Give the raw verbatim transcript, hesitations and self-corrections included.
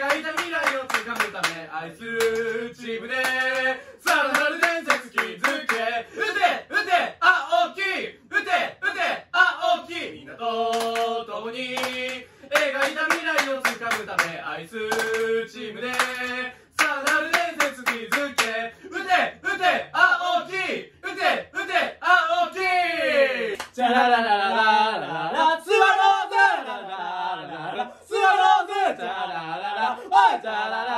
描いた未来をつかむため愛するチームでさらなる伝説築け。打て打て青木、打て打て青木、みんなと共に描いた未来をつかむため愛するチームでさらなる伝説築け。打て打て青木、打て打て青木。チャラララララララスワローズ、ラララララスワローズ、チャラララ、おいチャララ